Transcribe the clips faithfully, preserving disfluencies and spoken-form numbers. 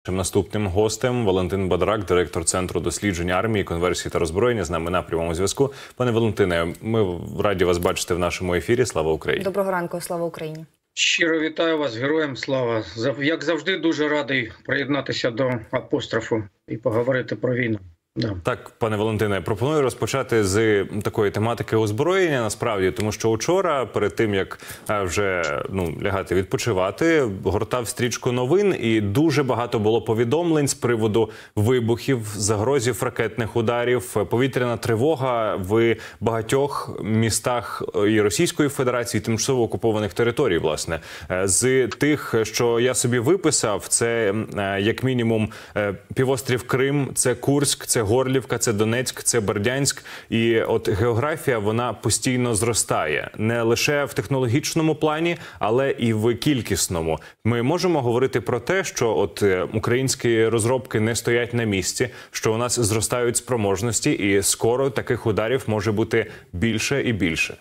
Нашим наступним гостем Валентин Бадрак, директор Центру досліджень армії, конверсії та роззброєння, з нами на прямому зв'язку. Пане Валентине, ми раді вас бачити в нашому ефірі. Слава Україні! Доброго ранку, слава Україні! Щиро вітаю вас, героям слава! Як завжди, дуже радий приєднатися до апострофу і поговорити про війну. Да. Так, пане Валентине, пропоную розпочати з такої тематики озброєння, насправді, тому що вчора, перед тим, як вже ну, лягати відпочивати, гортав стрічку новин, і дуже багато було повідомлень з приводу вибухів, загрозів ракетних ударів, повітряна тривога в багатьох містах і Російської Федерації, і тимчасово окупованих територій, власне. З тих, що я собі виписав, це як мінімум півострів Крим, це Курськ, це Горлівка, це Донецьк, це Бердянськ. І от географія, вона постійно зростає. Не лише в технологічному плані, але і в кількісному. Ми можемо говорити про те, що от українські розробки не стоять на місці, що у нас зростають спроможності, і скоро таких ударів може бути більше і більше.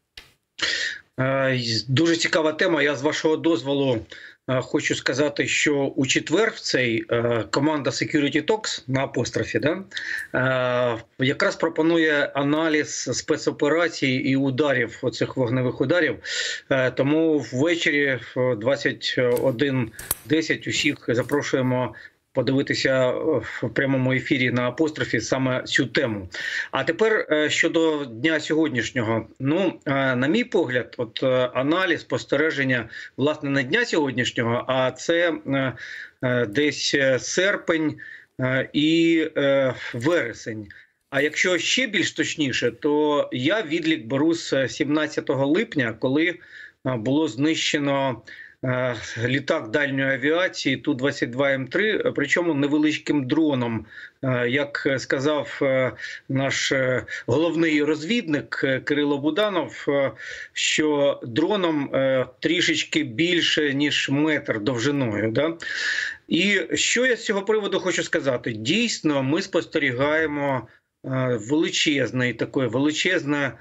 Дуже цікава тема. Я, з вашого дозволу, хочу сказати, що у четвер в цей команда Security Talks на апострофі, да, якраз пропонує аналіз спецоперацій і ударів, оцих вогневих ударів. Тому ввечері в двадцять один десять усіх запрошуємо подивитися в прямому ефірі на апострофі саме цю тему. А тепер щодо дня сьогоднішнього. Ну, на мій погляд, от аналіз, спостереження, власне, не дня сьогоднішнього, а це десь серпень і вересень. А якщо ще більш точніше, то я відлік беру з сімнадцятого липня, коли було знищено літак дальньої авіації Ту двадцять два М три, причому невеличким дроном. Як сказав наш головний розвідник Кирило Буданов, що дроном трішечки більше, ніж метр довжиною. Да? І що я з цього приводу хочу сказати? Дійсно, ми спостерігаємо величезне, таке величезне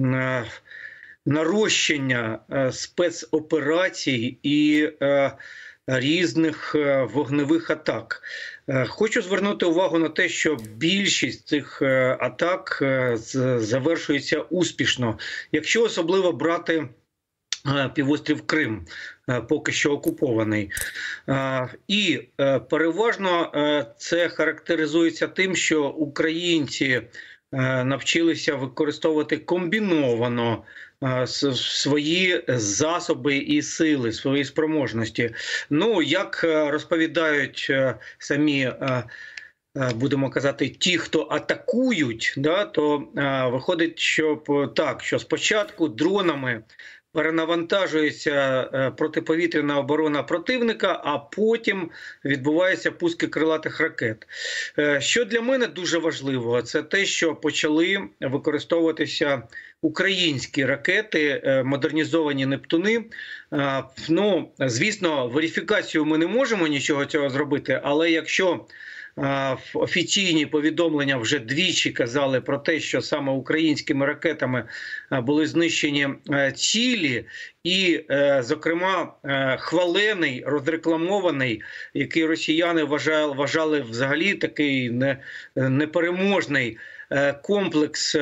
нарощення спецоперацій і е, різних е, вогневих атак. Е, хочу звернути увагу на те, що більшість цих е, атак е, завершується успішно. Якщо особливо брати е, півострів Крим, е, поки що окупований. Е, і е, переважно е, це характеризується тим, що українці е, навчилися використовувати комбіновано свої засоби і сили, свої спроможності. Ну, як розповідають самі, будемо казати, ті, хто атакують, да, то виходить, що так, що спочатку дронами перенавантажується протиповітряна оборона противника, а потім відбуваються пуски крилатих ракет. Що для мене дуже важливо, це те, що почали використовуватися українські ракети, модернізовані «Нептуни». Ну, звісно, верифікацію ми не можемо нічого цього зробити, але якщо офіційні повідомлення вже двічі казали про те, що саме українськими ракетами були знищені цілі, і, зокрема, хвалений, розрекламований, який росіяни вважали, вважали взагалі такий непереможний комплекс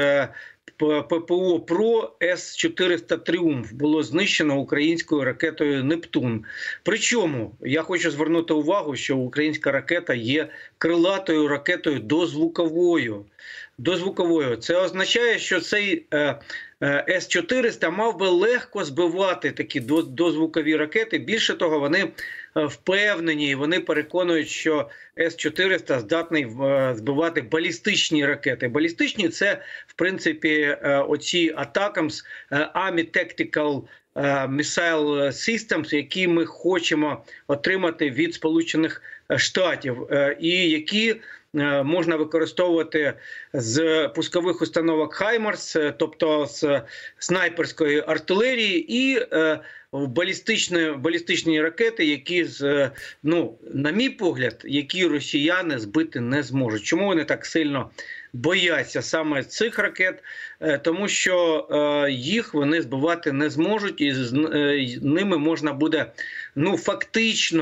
ППО ПРО С чотириста «Тріумф» було знищено українською ракетою «Нептун». Причому, я хочу звернути увагу, що українська ракета є крилатою ракетою дозвуковою. Дозвуковою. Це означає, що цей С чотириста мав би легко збивати такі дозвукові ракети. Більше того, вони впевнені, вони переконують, що С чотириста здатний збивати балістичні ракети. Балістичні – це, в принципі, оці атакамс, Army Tactical Missile Systems, які ми хочемо отримати від Сполучених Штатів, і які можна використовувати з пускових установок «Хаймарс», тобто з снайперської артилерії, і балістичні, балістичні ракети, які, ну, на мій погляд, які росіяни збити не зможуть. Чому вони так сильно бояться саме цих ракет? Тому що їх вони збивати не зможуть, і з ними можна буде, ну, фактично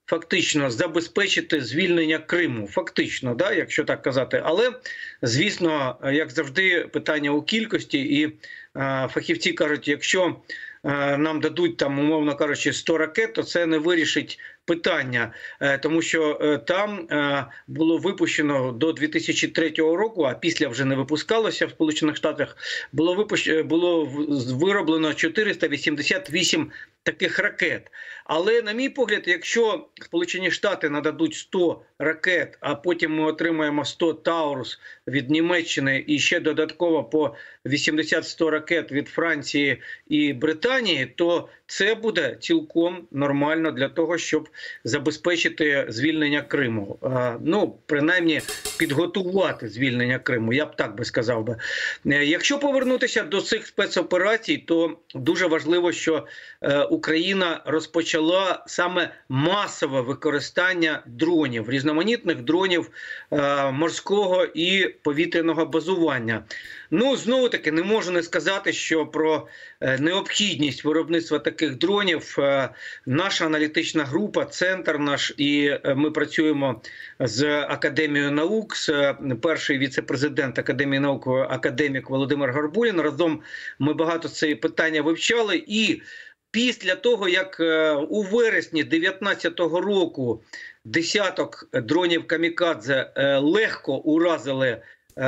фактично забезпечити звільнення Криму. Фактично, да, якщо так казати. Але, звісно, як завжди, питання у кількості. І а, фахівці кажуть, якщо а, нам дадуть, там, умовно кажучи, сто ракет, то це не вирішить питання, тому що там було випущено до дві тисячі третього року, а після вже не випускалося в Сполучених Штатах, було випущено, було вироблено чотириста вісімдесят вісім таких ракет. Але, на мій погляд, якщо Сполучені Штати нададуть сто ракет, а потім ми отримаємо сто Таурус від Німеччини і ще додатково по вісімдесят - сто ракет від Франції і Британії, то це буде цілком нормально для того, щоб забезпечити звільнення Криму. Ну, принаймні, підготувати звільнення Криму, я б так би сказав би. Якщо повернутися до цих спецоперацій, то дуже важливо, що Україна розпочала саме масове використання дронів, різноманітних дронів морського і повітряного базування. Ну, знову-таки, не можу не сказати, що про необхідність виробництва таких дронів наша аналітична група, центр наш, і ми працюємо з Академією наук, з перший віце-президент Академії наук, академік Володимир Горбулін. Разом ми багато це питання вивчали. І після того, як у вересні дві тисячі дев'ятнадцятого року десяток дронів «Камікадзе» легко уразили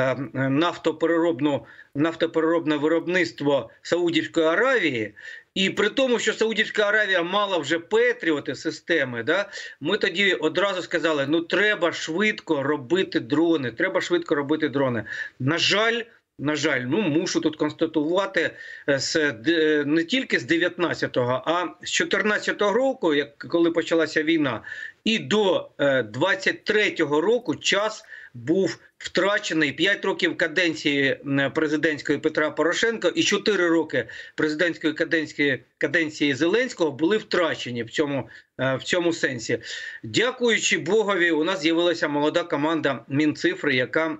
нафтопереробну, нафтопереробне виробництво Саудівської Аравії, і при тому, що Саудівська Аравія мала вже Петріоти системи, да, ми тоді одразу сказали, ну треба швидко робити дрони, треба швидко робити дрони. На жаль, На жаль, ну мушу тут констатувати, з, не тільки з дев'ятнадцятого, а з чотирнадцятого року, як, коли почалася війна, і до двадцять третього року час був втрачений. П'ять років каденції президентської Петра Порошенка і чотири роки президентської каденції, каденції Зеленського були втрачені в цьому, в цьому сенсі. Дякуючи Богові, у нас з'явилася молода команда Мінцифри, яка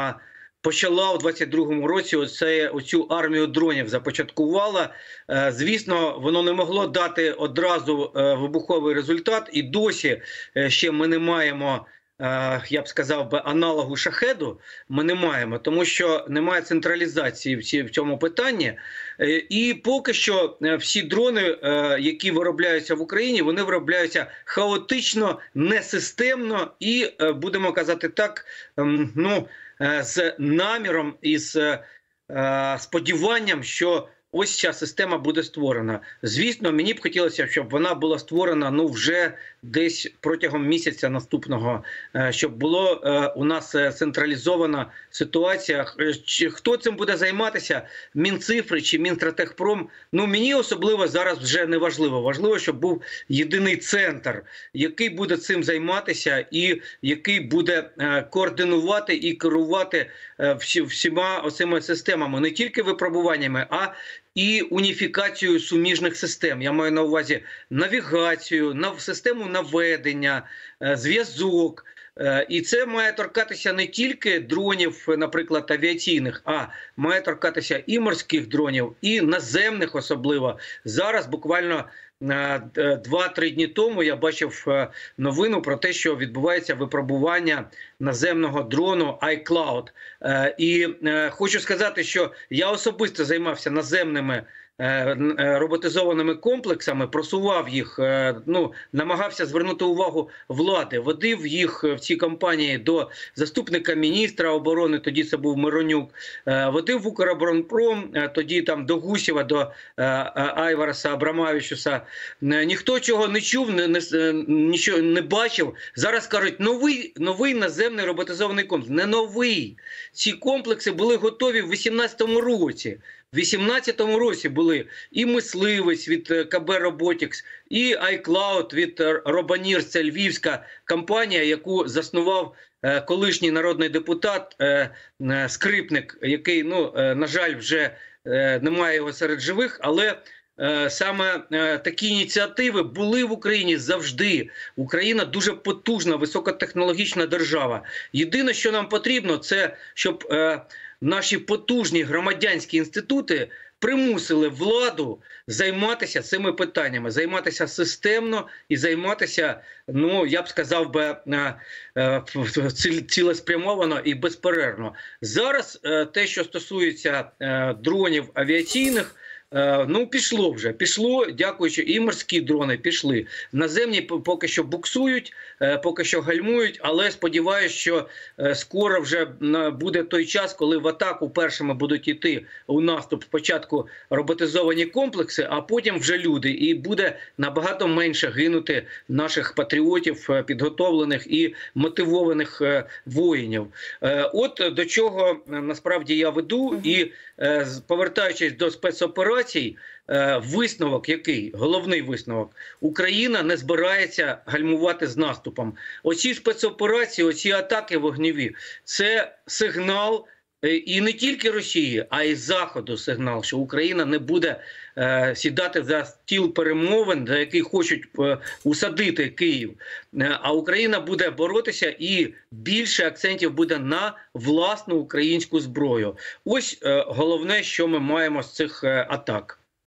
почала у двадцять другому році оце, оцю армію дронів, започаткувала. Звісно, воно не могло дати одразу вибуховий результат, і досі ще ми не маємо, я б сказав би, аналогу «Шахеду» ми не маємо, тому що немає централізації в цьому питанні. І поки що всі дрони, які виробляються в Україні, вони виробляються хаотично, несистемно і, будемо казати так, ну, з наміром і з сподіванням, що ось ця система буде створена. Звісно, мені б хотілося, щоб вона була створена ну вже десь протягом місяця наступного, щоб було у нас централізована ситуація. Хто цим буде займатися, Мінцифри чи Мінстратегпром, ну мені особливо зараз вже не важливо. Важливо, щоб був єдиний центр, який буде цим займатися і який буде координувати і керувати всіма оцими системами, не тільки випробуваннями, а і уніфікацію суміжних систем. Я маю на увазі навігацію, систему наведення, зв'язок. І це має торкатися не тільки дронів, наприклад, авіаційних, а має торкатися і морських дронів, і наземних особливо. Зараз буквально два-три дні тому я бачив новину про те, що відбувається випробування наземного дрону iCloud. І хочу сказати, що я особисто займався наземними роботизованими комплексами, просував їх, ну, намагався звернути увагу влади, водив їх в цій кампанії до заступника міністра оборони, тоді це був Миронюк, водив в Укроборонпром, тоді там до Гусєва, до Айвараса Абрамавичуса. Ніхто чого не чув, не, не, нічого не бачив. Зараз кажуть, новий, новий наземний роботизований комплекс. Не новий. Ці комплекси були готові в вісімнадцятому році. В вісімнадцятому році були і «Мисливець» від ка бе «Роботікс», і iCloud від «Робонір», це львівська компанія, яку заснував колишній народний депутат Скрипник, який, ну, на жаль, вже немає його серед живих, але саме такі ініціативи були в Україні завжди. Україна дуже потужна, високотехнологічна держава. Єдине, що нам потрібно, це щоб наші потужні громадянські інститути примусили владу займатися цими питаннями, займатися системно і займатися, ну, я б сказав би, цілеспрямовано і безперервно. Зараз те, що стосується дронів авіаційних, ну, пішло вже, пішло, дякуючи, і морські дрони пішли. Наземні поки що буксують, поки що гальмують, але сподіваюся, що скоро вже буде той час, коли в атаку першими будуть йти у наступ спочатку роботизовані комплекси, а потім вже люди. І буде набагато менше гинути наших патріотів, підготовлених і мотивованих воїнів. От до чого насправді я веду, і повертаючись до спецоперацій, висновок який? Головний висновок. Україна не збирається гальмувати з наступом. Оці спецоперації, оці атаки вогневі – це сигнал і не тільки Росії, а й Заходу сигнал, що Україна не буде е, сідати за стіл перемовин, за який хочуть е, усадити Київ. Е, а Україна буде боротися, і більше акцентів буде на власну українську зброю. Ось е, головне, що ми маємо з цих е, атак.